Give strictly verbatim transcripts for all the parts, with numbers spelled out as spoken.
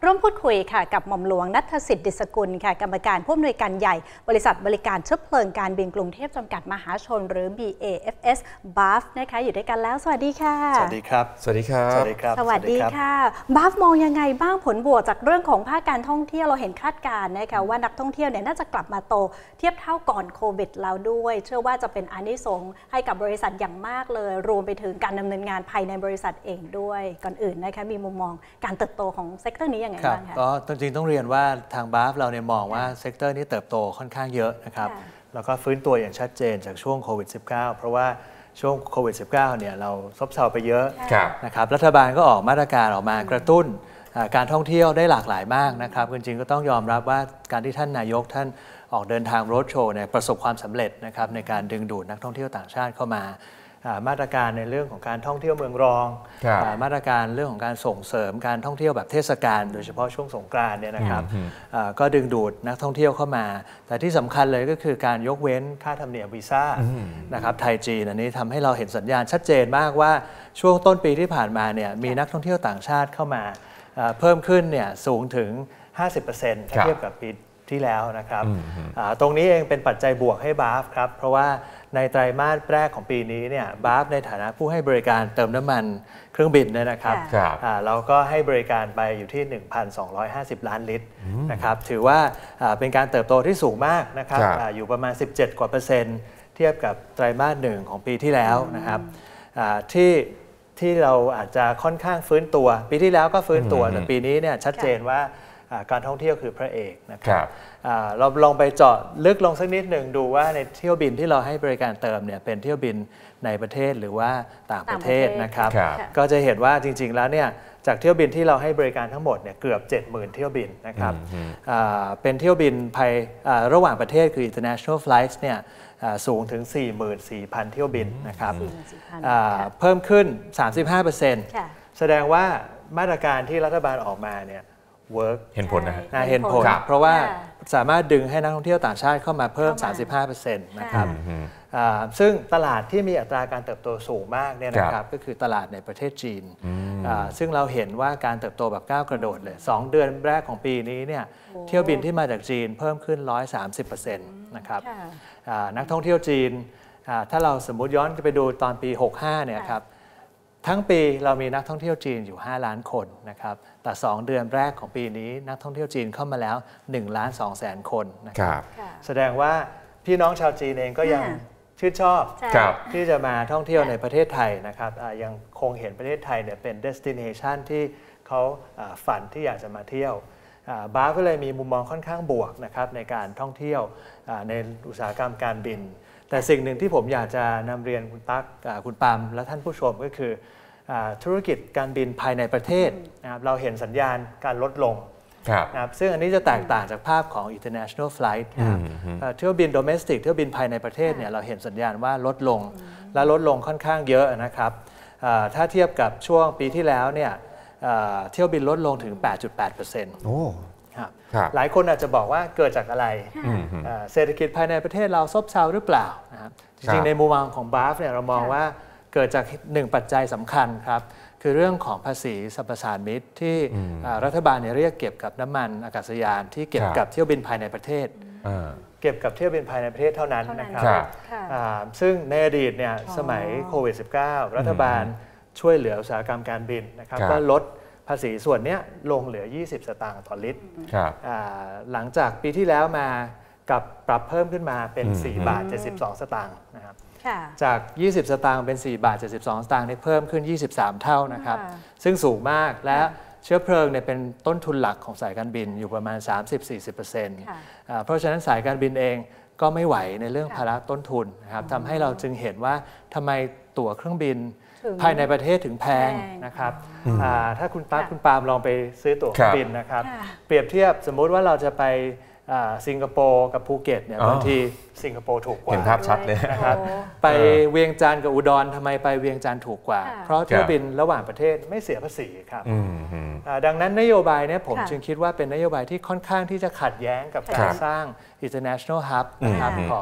ร่วมพูดคุยค่ะกับหม่อมหลวงณัฐสิทธิ์ดิษกุลค่ะกรรมการผู้อำนวยการใหญ่บริษัทบริการเชื้อเพลิงการบินกรุงเทพจำกัดมหาชนหรือ บี เอ เอฟ เอส บี เอ เอฟ นะคะอยู่ด้วยกันแล้วสวัสดีค่ะสวัสดีครับสวัสดีครับสวัสดีครับสวัสดีค่ะ บี เอ เอฟ มองยังไงบ้างผลบวกจากเรื่องของภาคการท่องเที่ยวเราเห็นคาดการณ์นะคะว่านักท่องเที่ยวเนี่ยน่าจะกลับมาโตเทียบเท่าก่อนโควิดแล้วด้วยเชื่อว่าจะเป็นอานิสงส์ให้กับบริษัทอย่างมากเลยรวมไปถึงการดำเนินงานภายในบริษัทเองด้วยก่อนอื่นนะคะมีมุมมองการเติบโตของเซกเตอร์นี้ยังไงบ้างคะก็จริงๆต้องเรียนว่าทาง บี เอ เอฟ เราเนี่ยมองว่าเซกเตอร์นี้เติบโตค่อนข้างเยอะนะครับแล้วก็ฟื้นตัวอย่างชัดเจนจากช่วงโควิด สิบเก้า เพราะว่าช่วงโควิด สิบเก้า เนี่ยเราซบเซาไปเยอะนะครับรัฐบาลก็ออกมาตรการออกมากระตุ้นการท่องเที่ยวได้หลากหลายมากนะครับจริงๆก็ต้องยอมรับว่าการที่ท่านนายกท่านออกเดินทางโรดโชว์เนี่ยประสบความสำเร็จนะครับในการดึงดูดนักท่องเที่ยวต่างชาติเข้ามามาตรการในเรื่องของการท่องเที่ยวเมืองรองมาตรการเรื่องของการส่งเสริมการท่องเที่ยวแบบเทศกาลโดยเฉพาะช่วงสงกรานต์เนี่ยนะครับก็ดึงดูดนักท่องเที่ยวเข้ามาแต่ที่สำคัญเลยก็คือการยกเว้นค่าธรรมเนียมวีซ่านะครับไทยจีนอันนี้ทำให้เราเห็นสัญญาณชัดเจนมากว่าช่วงต้นปีที่ผ่านมาเนี่ยมีนักท่องเที่ยวต่างชาติเข้ามาเพิ่มขึ้นเนี่ยสูงถึง ห้าสิบเปอร์เซ็นต์ ถ้าเทียบกับปีที่แล้วนะครับตรงนี้เองเป็นปัจจัยบวกให้ บี เอ เอฟ ครับเพราะว่าในไตรมาสแรกของปีนี้เนี่ย บี เอ เอฟ ในฐานะผู้ให้บริการเติมน้ำมันเครื่องบินเนี่ยนะครับเราก็ให้บริการไปอยู่ที่ หนึ่งพันสองร้อยห้าสิบ ล้านลิตรนะครับถือว่าเป็นการเติบโตที่สูงมากนะครับอยู่ประมาณสิบเจ็ดกว่าเปอร์เซ็นต์เทียบกับไตรมาสหนึ่งของปีที่แล้วนะครับที่ที่เราอาจจะค่อนข้างฟื้นตัวปีที่แล้วก็ฟื้นตัวแต่ปีนี้เนี่ยชัดเจนว่าการท่องเที่ยวคือพระเอกนะครับเราลองไปเจาะลึกลงสักนิดหนึ่งดูว่าในเที่ยวบินที่เราให้บริการเติมเนี่ยเป็นเที่ยวบินในประเทศหรือว่าต่างประเทศนะครับก็จะเห็นว่าจริงๆแล้วเนี่ยจากเที่ยวบินที่เราให้บริการทั้งหมดเนี่ยเกือบ เจ็ดหมื่น เที่ยวบินนะครับเป็นเที่ยวบินภายระหว่างประเทศคือ international flights เนี่ยสูงถึง สี่หมื่นสี่พัน เที่ยวบินนะครับเพิ่มขึ้น สามสิบห้าเปอร์เซ็นต์ แสดงว่ามาตรการที่รัฐบาลออกมาเนี่ยเห็นผลนะฮะเห็นผลเพราะว่าสามารถดึงให้นักท่องเที่ยวต่างชาติเข้ามาเพิ่ม สามสิบห้าเปอร์เซ็นต์ นะครับซึ่งตลาดที่มีอัตราการเติบโตสูงมากเนี่ยนะครับก็คือตลาดในประเทศจีนซึ่งเราเห็นว่าการเติบโตแบบก้าวกระโดดเลยสองเดือนแรกของปีนี้เนี่ยเที่ยวบินที่มาจากจีนเพิ่มขึ้น หนึ่งร้อยสามสิบเปอร์เซ็นต์ นะครับนักท่องเที่ยวจีนถ้าเราสมมุติย้อนไปดูตอนปีหกสิบห้าเนี่ยครับทั้งปีเรามีนักท่องเที่ยวจีนอยู่ห้าล้านคนนะครับแต่สองเดือนแรกของปีนี้นักท่องเที่ยวจีนเข้ามาแล้วหนึ่งล้านสองแสนคนนะครับแสดงว่าพี่น้องชาวจีนเองก็ยังชื่นชอบที่จะมาท่องเที่ยวในประเทศไทยนะครับยังคงเห็นประเทศไทยเนี่ยเป็น destination ที่เขาฝันที่อยากจะมาเที่ยวบาร์ก็เลยมีมุมมองค่อนข้างบวกนะครับในการท่องเที่ยวในอุตสาหกรรมการบินแต่สิ่งหนึ่งที่ผมอยากจะนำเรียนคุณตั๊กคุณปามและท่านผู้ชมก็คือธุรกิจการบินภายในประเทศนะครับเราเห็นสัญญาณการลดลงนะครับซึ่งอันนี้จะแตกต่างจากภาพของ international flight นะครับเที่ยวบิน domestic เที่ยวบินภายในประเทศเนี่ยเราเห็นสัญญาณว่าลดลงและลดลงค่อนข้างเยอะนะครับถ้าเทียบกับช่วงปีที่แล้วเนี่ยเที่ยวบินลดลงถึง แปดจุดแปดเปอร์เซ็นต์หลายคนอาจจะบอกว่าเกิดจากอะไรเศรษฐกิจภายในประเทศเราซบเซาหรือเปล่านะครับจริงๆในมุมมองของ บี เอ เอฟ เนี่ยเรามองว่าเกิดจากหนึ่งปัจจัยสำคัญครับคือเรื่องของภาษีสรรพสานมิตที่รัฐบาลเนี่ยเรียกเก็บกับน้ำมันอากาศยานที่เก็บกับเที่ยวบินภายในประเทศเก็บกับเที่ยวบินภายในประเทศเท่านั้นนะครับซึ่งในอดีตเนี่ยสมัยโควิด สิบเก้า รัฐบาลช่วยเหลืออุตสาหกรรมการบินนะครับก็ลดภาษีส่วนนี้ลงเหลือยี่สิบสตางค์ต่อลิตรหลังจากปีที่แล้วมากับปรับเพิ่มขึ้นมาเป็นสี่บาทเจ็ดสิบสองสตางค์นะครับจากยี่สิบสตางค์เป็นสี่บาทเจ็ดสิบสองสตางค์นี่เพิ่มขึ้นยี่สิบสามเท่านะครับซึ่งสูงมากและเชื้อเพลิงเนี่ยเป็นต้นทุนหลักของสายการบินอยู่ประมาณ สามสิบถึงสี่สิบเปอร์เซ็นต์ เพราะฉะนั้นสายการบินเองก็ไม่ไหวในเรื่องภาระต้นทุนนะครับทำให้เราจึงเห็นว่าทำไมตั๋วเครื่องบินภายในประเทศถึงแพงนะครับถ้าคุณตั๊กคุณปาล์มลองไปซื้อตั๋วเครื่องบินนะครับเปรียบเทียบสมมุติว่าเราจะไปสิงคโปร์กับภูเก็ตเนี่ยบางทีสิงคโปร์ถูกกว่าเห็นภาพชัดเลยนะครับไปเวียงจันทร์กับอุดรทำไมไปเวียงจันทร์ถูกกว่าเพราะเที่ยวบินระหว่างประเทศไม่เสียภาษีครับดังนั้นนโยบายเนี่ยผมจึงคิดว่าเป็นนโยบายที่ค่อนข้างที่จะขัดแย้งกับการสร้าง international hub นะครับของ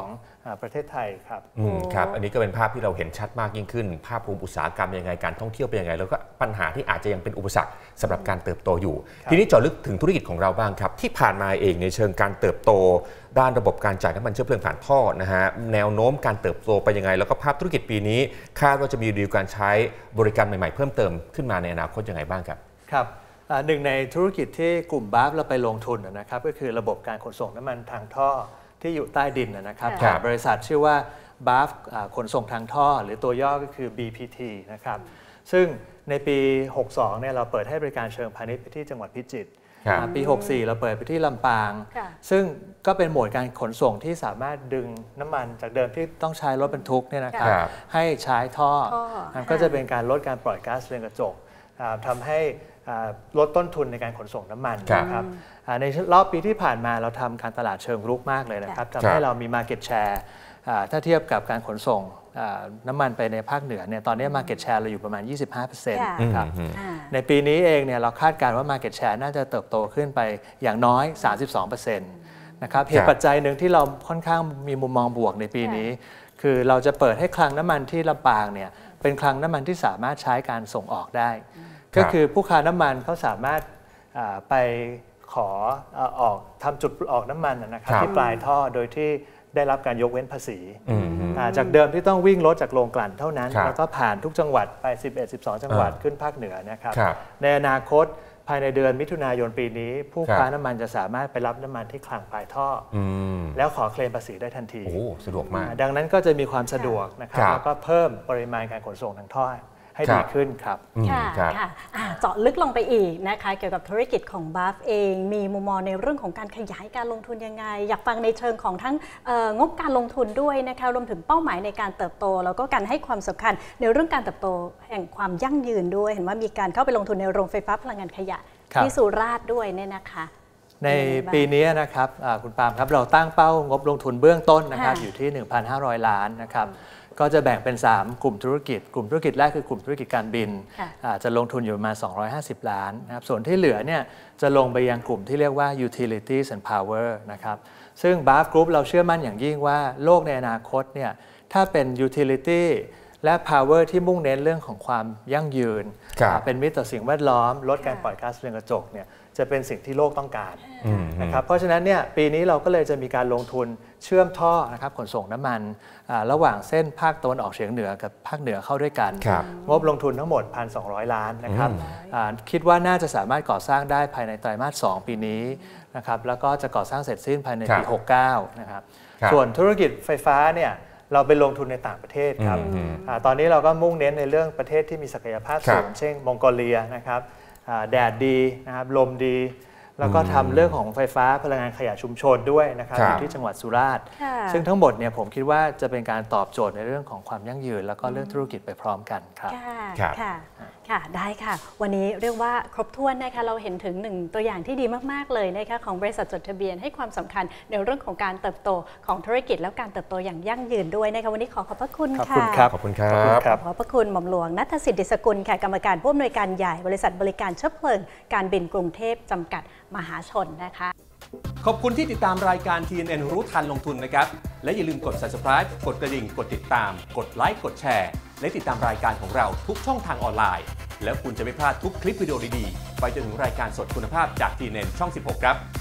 ประเทศไทยครับครับอันนี้ก็เป็นภาพที่เราเห็นชัดมากยิ่งขึ้นภาพภูมิอุตสาหกรรมยังไงการท่องเที่ยวเป็นยังไงแล้วก็ปัญหาที่อาจจะยังเป็นอุปสรรคสำหรับการเติบโตอยู่ทีนี้เจาะลึกถึงธุรกิจของเราบ้างครับที่ผ่านมาเองในเชิงการเติบโตด้านระบบการจ่ายน้ำมันเชื้อเพลิงผ่านท่อนะฮะแนวโน้มการเติบโตไปยังไงแล้วก็ภาพธุรกิจปีนี้คาดว่าจะมีดีลการใช้บริการใหม่ๆเพิ่มเติมขึ้นมาในอนาคตยังไงบ้างครับครับหนึ่งในธุรกิจที่กลุ่มบัฟเราไปลงทุนนะครับก็คือระบบการขนส่งน้ำมันทางท่อที่อยู่ใต้ดินนะครับบริษัทชื่อว่าบัฟขนส่งทางท่อหรือตัวย่อก็คือ บี พี ที นะครับซึ่งในปีหกสิบสองเนี่ยเราเปิดให้บริการเชิงพาณิชย์ไปที่จังหวัดพิจิตรปีหกสิบสี่เราเปิดไปที่ลำปางซึ่งก็เป็นโหมดการขนส่งที่สามารถดึงน้ำมันจากเดิมที่ต้องใช้รถบรรทุกเนี่ยนะครับให้ใช้ท่อก็จะเป็นการลดการปล่อยก๊าซเรือนกระจกทำให้ลดต้นทุนในการขนส่งน้ำมันนะครับในรอบปีที่ผ่านมาเราทำการตลาดเชิงรุกมากเลยนะครับทำให้เรามี Market Share ถ้าเทียบกับการขนส่งน้ำมันไปในภาคเหนือเนี่ยตอนนี้ Market Share เราอยู่ประมาณ ยี่สิบห้าเปอร์เซ็นต์ นะครับในปีนี้เองเนี่ยเราคาดการณ์ว่า Market Share น่าจะเติบโตขึ้นไปอย่างน้อย สามสิบสองเปอร์เซ็นต์ นะครับเหตุปัจจัยหนึ่งที่เราค่อนข้างมีมุมมองบวกในปีนี้คือเราจะเปิดให้คลังน้ำมันที่ลำปางเนี่ยเป็นคลังน้ำมันที่สามารถใช้การส่งออกได้ก็คือผู้ค้าน้ำมันเขาสามารถไปขอออกทำจุดออกน้ำมันนะครับที่ปลายท่อโดยที่ได้รับการยกเว้นภาษีจากเดิมที่ต้องวิ่งรถจากโรงกลั่นเท่านั้นแล้วก็ผ่านทุกจังหวัดไปสิบเอ็ด สิบสอง จังหวัดขึ้นภาคเหนือนะครับในอนาคตภายในเดือนมิถุนายนปีนี้ผู้ค้าน้ำมันจะสามารถไปรับน้ำมันที่คลังปลายท่อแล้วขอเคลมภาษีได้ทันทีโอ้สะดวกมากดังนั้นก็จะมีความสะดวกนะครับแล้วก็เพิ่มปริมาณการขนส่งทางท่อให้ดีขึ้นครับค่ะค่ะเจาะลึกลงไปอีกนะคะเกี่ยวกับธุรกิจของบัฟเองมีมุมมองในเรื่องของการขยายการลงทุนยังไงอยากฟังในเชิงของทั้งงบการลงทุนด้วยนะคะรวมถึงเป้าหมายในการเติบโตแล้วก็การให้ความสำคัญในเรื่องการเติบโตแห่งความยั่งยืนด้วยเห็นว่ามีการเข้าไปลงทุนในโรงไฟฟ้าพลังงานขยะที่สุราษฎร์ด้วยเนี่ยนะคะในปีนี้นะครับคุณปาล์มครับเราตั้งเป้างบลงทุนเบื้องต้นนะครับอยู่ที่ หนึ่งพันห้าร้อย ล้านนะครับก็จะแบ่งเป็นสามกลุ่มธุรกิจกลุ่มธุรกิจแรกคือกลุ่มธุรกิจการบินจะลงทุนอยู่ประมาณสองร้อยห้าสิบล้านนะครับส่วนที่เหลือเนี่ยจะลงไปยังกลุ่มที่เรียกว่า utilities and power นะครับซึ่ง บัฟ Group เราเชื่อมั่นอย่างยิ่งว่าโลกในอนาคตเนี่ยถ้าเป็น utility และ power ที่มุ่งเน้นเรื่องของความยั่งยืนเป็นมิตรต่อสิ่งแวดล้อมลดการปล่อยก๊าซเรือนกระจกเนี่ยจะเป็นสิ่งที่โลกต้องการนะครับเพราะฉะนั้นเนี่ยปีนี้เราก็เลยจะมีการลงทุนเชื่อมท่อนะครับขนส่งน้ำมันระหว่างเส้นภาคตะวันออกเฉียงเหนือกับภาคเหนือเข้าด้วยกันงบลงทุนทั้งหมด หนึ่งพันสองร้อย ล้านนะครับคิดว่าน่าจะสามารถก่อสร้างได้ภายในไตรมาสสองปีนี้นะครับแล้วก็จะก่อสร้างเสร็จสิ้นภายในปีหกสิบเก้านะครับส่วนธุรกิจไฟฟ้าเนี่ยเราไปลงทุนในต่างประเทศครับตอนนี้เราก็มุ่งเน้นในเรื่องประเทศที่มีศักยภาพสูงเช่นมองโกเลียนะครับแดดดีนะครับลมดีแล้วก็ทำเรื่องของไฟฟ้าพลังงานขยะชุมชนด้วยนะครับอยู่ที่จังหวัดสุราษฎร์ซึ่งทั้งหมดเนี่ยผมคิดว่าจะเป็นการตอบโจทย์ในเรื่องของความยั่งยืนแล้วก็เรื่องธุรกิจไปพร้อมกันครับค่ะค่ะค่ะได้ค่ะวันนี้เรียกว่าครบถ้วนนะคะเราเห็นถึงหนึ่งตัวอย่างที่ดีมากๆเลยนะคะของบริษัทจดทะเบียนให้ความสำคัญในเรื่องของการเติบโตของธุรกิจแล้วการเติบโตอย่างยั่งยืนด้วยนะคะวันนี้ขอขอบพระคุณค่ะขอบคุณครับขอบคุณครับขอบพระคุณหม่อมหลวงณัฐสิทธิสกุลค่ะกรรมการผู้อำนวยการใหญ่บริษัทบริการเชื้อเพลิงการบินกรุงเทพจำกัดมหาชนนะคะขอบคุณที่ติดตามรายการ ที เอ็น เอ็น รู้ทันลงทุนนะครับและอย่าลืมกด ซับสไครบ์ กดกระดิ่งกดติดตามกดไลค์กดแชร์และติดตามรายการของเราทุกช่องทางออนไลน์แล้วคุณจะไม่พลาดทุกคลิปวิดีโอดีๆไปจนถึงรายการสดคุณภาพจาก ที เอ็น เอ็น ช่องสิบหกครับ